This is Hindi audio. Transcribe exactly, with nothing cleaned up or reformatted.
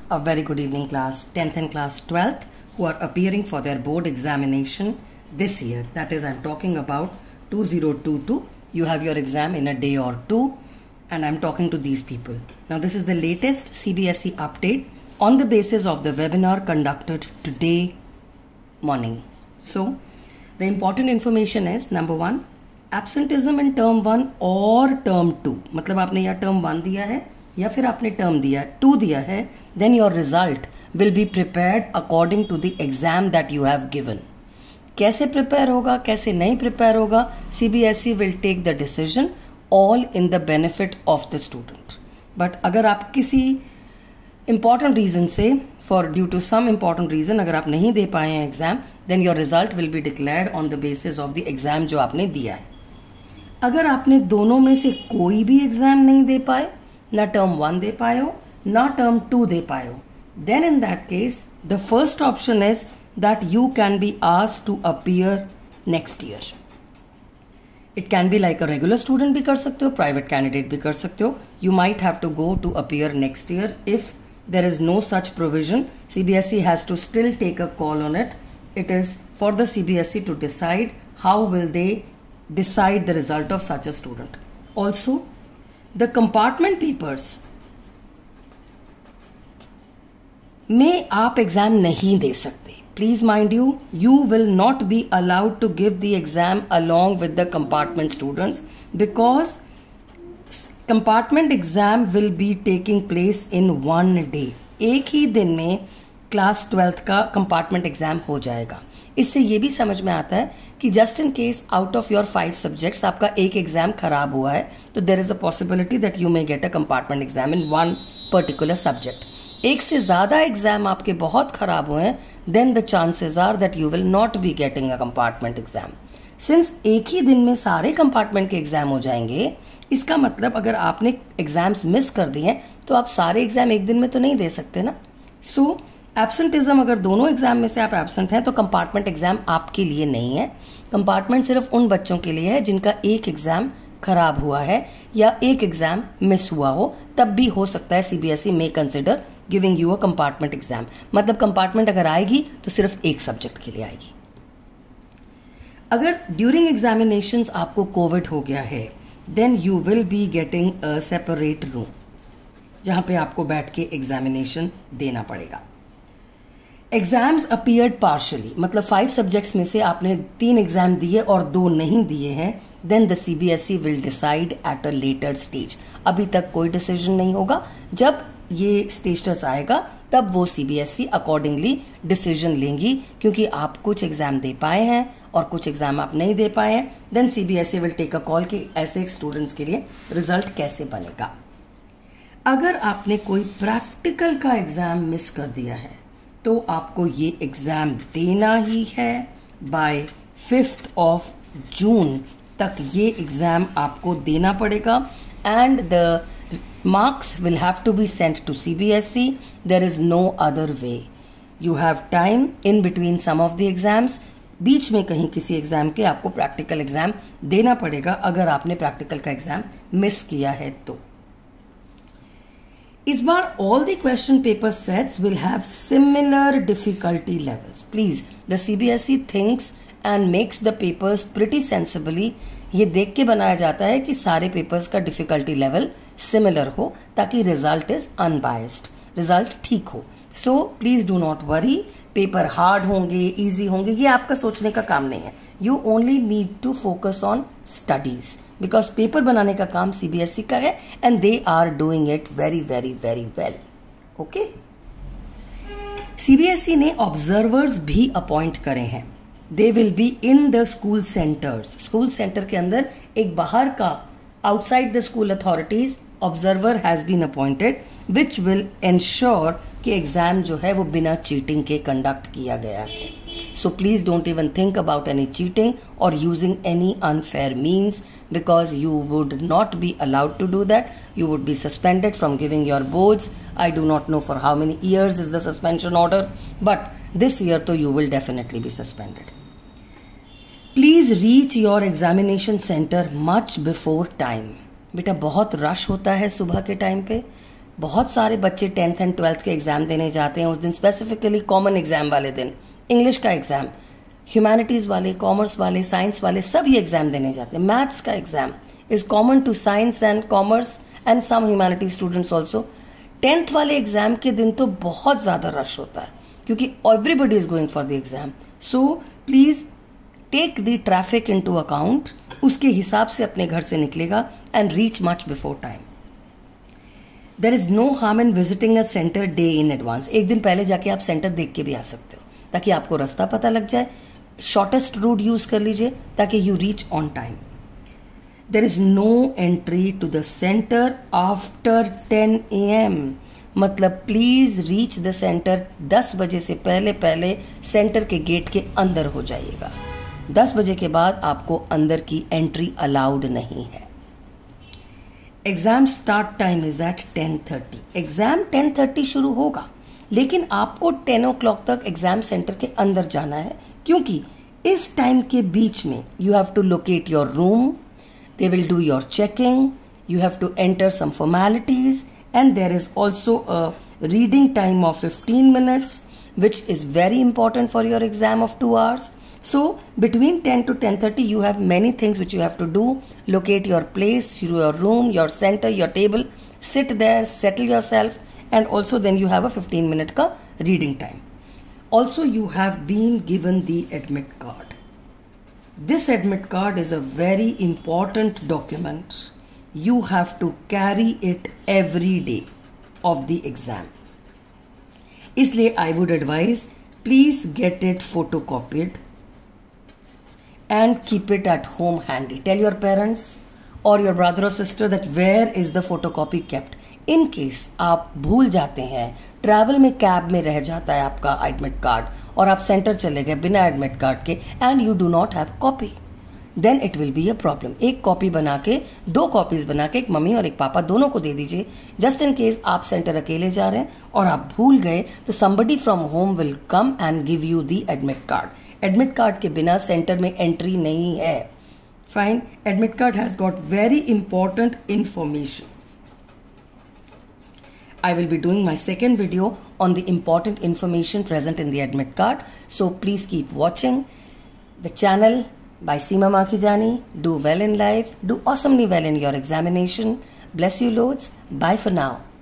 A very good evening class tenth and class twelfth who are appearing for their board examination this year. That is, I'm talking about two thousand twenty-two. You have your exam in a day or two and I'm talking to these people. Now this is the latest C B S E update on the basis of the webinar conducted today morning. So the important information is number one, absenteeism in term one or term two. मतलब आपने या term one दिया है या फिर आपने टर्म दिया टू दिया है, then your result will be prepared according to the exam that you have given. कैसे प्रिपेयर होगा, कैसे नहीं प्रिपेयर होगा, CBSE will take the decision all in the benefit of the student. But अगर आप किसी इंपॉर्टेंट रीजन से, for due to some important reason, अगर आप नहीं दे पाए हैं exam, then your result will be declared on the basis of the exam जो आपने दिया है. अगर आपने दोनों में से कोई भी एग्जाम नहीं दे पाए, ना टर्म वन दे पाए हो ना टर्म टू दे पाए हो, then in that case the first option is that you can be asked to appear next year. It can be like a regular student भी कर सकते हो, प्राइवेट कैंडिडेट भी कर सकते हो. You might have to go to appear next year if there is no such provision. CBSE has to still take a call on it. It is for the CBSE to decide how will they decide the result of such a student. Also, the compartment papers में आप एग्जाम नहीं दे सकते. Please mind you, you will not be allowed to give the exam along with the compartment students because compartment exam will be taking place in one day. एक ही दिन में क्लास ट्वेल्थ का कंपार्टमेंट एग्जाम हो जाएगा. इससे ये भी समझ में आता है कि just in case out of your five subjects आपका एक एग्जाम खराब हुआ है, तो there is a possibility that you may get a compartment exam in one particular subject. एक से ज्यादा एग्जाम आपके बहुत खराब हुए हैं, then the chances are that you will not be getting a compartment exam. Since एक ही दिन में सारे कंपार्टमेंट के एग्जाम हो जाएंगे, इसका मतलब अगर आपने एग्जाम्स मिस कर दिए तो आप सारे एग्जाम एक दिन में तो नहीं दे सकते ना. सो so, एब्सेंटिज्म, अगर दोनों एग्जाम में से आप एब्सेंट हैं तो कंपार्टमेंट एग्जाम आपके लिए नहीं है. कंपार्टमेंट सिर्फ उन बच्चों के लिए है जिनका एक एग्जाम खराब हुआ है या एक एग्जाम मिस हुआ हो, तब भी हो सकता है सीबीएसई में consider giving you a compartment exam. मतलब कंपार्टमेंट अगर आएगी तो सिर्फ एक सब्जेक्ट के लिए आएगी. अगर ड्यूरिंग एग्जामिनेशंस आपको कोविड हो गया है, then you will be getting a separate room जहां पे आपको बैठ के एग्जामिनेशन देना पड़ेगा. एग्जाम्स अपीयर्ड पार्शली, मतलब फाइव सब्जेक्ट्स में से आपने तीन एग्जाम दिए और दो नहीं दिए हैं, then the CBSE will decide at a later stage. अभी तक कोई डिसीजन नहीं होगा. जब ये स्टेटस आएगा तब वो सीबीएसई अकॉर्डिंगली डिसीजन लेंगी, क्योंकि आप कुछ एग्जाम दे पाए हैं और कुछ एग्जाम आप नहीं दे पाए हैं. Then CBSE will take a call कि ऐसे स्टूडेंट्स के लिए रिजल्ट कैसे बनेगा. अगर आपने कोई प्रैक्टिकल का एग्जाम मिस कर दिया है तो आपको ये एग्जाम देना ही है. बाय फिफ्थ ऑफ जून तक ये एग्जाम आपको देना पड़ेगा and the marks will have to be sent to CBSE. There is no other way. You have time in between some of the exams. बीच में कहीं किसी एग्जाम के आपको प्रैक्टिकल एग्जाम देना पड़ेगा अगर आपने प्रैक्टिकल का एग्जाम मिस किया है तो. इस बार all the question paper sets will have similar difficulty levels. Please, the C B S E thinks and makes the papers pretty sensibly. ये देख के बनाया जाता है कि सारे पेपर्स का डिफिकल्टी लेवल सिमिलर हो ताकि रिजल्ट इज अनबायस्ड, रिजल्ट ठीक हो. So please do not worry. Paper hard होंगे, इजी होंगे, ये आपका सोचने का काम नहीं है. You only need to focus on studies because paper बनाने का काम सीबीएसई का है and they are doing it very very very well. Okay, CBSE ने ऑब्जर्वर्स भी अपॉइंट करे हैं. They will be in the school centres. School centre के अंदर एक बाहर का, outside the school authorities, observer has been appointed which will ensure कि एग्जाम जो है वो बिना चीटिंग के कंडक्ट किया गया है. So please don't even think about any cheating or using any unfair means because you would not be allowed to do that. You would be suspended from giving your boards. I do not know for how many years is the suspension order, but this year though you will definitely be suspended. Please reach your examination center much before time. बेटा बहुत रश होता है सुबह के टाइम पे. बहुत सारे बच्चे टेंथ एंड ट्वेल्थ के एग्जाम देने जाते हैं उस दिन, स्पेसिफिकली कॉमन एग्जाम वाले दिन, इंग्लिश का एग्जाम, ह्यूमैनिटीज वाले, कॉमर्स वाले, साइंस वाले सब ये एग्जाम देने जाते हैं. मैथ्स का exam is common to science and commerce and some humanities students also. Tenth वाले एग्जाम के दिन तो बहुत ज्यादा रश होता है क्योंकि everybody is going for the exam. So please take the traffic into account, उसके हिसाब से अपने घर से निकलेगा and reach much before time. There is no harm in visiting a centre day in advance. एक दिन पहले जाके आप सेंटर देख के भी आ सकते हो ताकि आपको रास्ता पता लग जाए. शॉर्टेस्ट रूट यूज कर लीजिए ताकि you reach on time. There is no entry to the centre after ten A M. मतलब प्लीज रीच द सेंटर दस बजे से पहले पहले सेंटर के गेट के अंदर हो जाइएगा. दस बजे के बाद आपको अंदर की एंट्री अलाउड नहीं है. Exam start time is at ten thirty. Exam ten thirty शुरू होगा लेकिन आपको टेन ओ क्लॉक तक एग्जाम सेंटर के अंदर जाना है क्योंकि इस टाइम के बीच में you have to locate your room, they will do your checking, you have to enter some formalities, and there is also a reading time of fifteen minutes which is very important for your exam of two hours. So between ten to ten thirty you have many things which you have to do. Locate your place, your room, your center, your table, sit there, settle yourself, and also then you have a fifteen minute ka reading time. Also you have been given the admit card. This admit card is a very important document. You have to carry it every day of the exam. इसलिए I would advise please get it photocopied and keep it at home handy. Tell your parents or your brother or sister that where is the photocopy kept. In case आप भूल जाते हैं, ट्रैवल में कैब में रह जाता है आपका एडमिट कार्ड और आप सेंटर चले गए बिना एडमिट कार्ड के and you do not have copy, then it will be a problem. एक कॉपी बना के, दो कॉपीज बना के एक मम्मी और एक पापा दोनों को दे दीजिए. जस्ट इन केस आप सेंटर अकेले जा रहे हैं और आप भूल गए तो somebody from home will come and give you the admit card. Admit card के बिना सेंटर में एंट्री नहीं है. Fine. Admit card has got very important information. I will be doing my second video on the important information present in the admit card. So please keep watching the channel by Seema Makhijani. Do well in life. Do awesomely well in your examination. Bless you loads. Bye for now.